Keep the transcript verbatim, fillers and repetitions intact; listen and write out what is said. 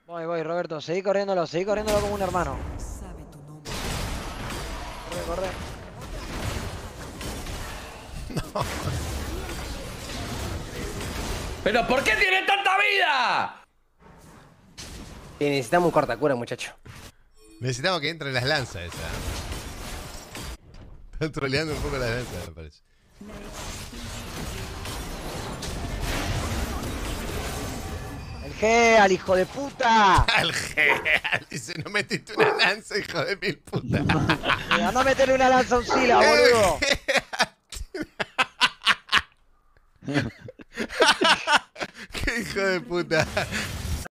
Voy, voy, Roberto. Seguí corriéndolo, seguí corriéndolo como un hermano. Sabe tu nombre. Corre, corre. ¿Pero por qué tiene tanta vida? Y necesitamos un cortacura, muchacho. Necesitamos que entren las lanzas esa. Están troleando un poco las lanzas, me parece. El G, al hijo de puta. Al G. Dice, no metiste una lanza, hijo de mil puta. Anda a meterle una lanza a un Sila, boludo. Qué hijo de puta.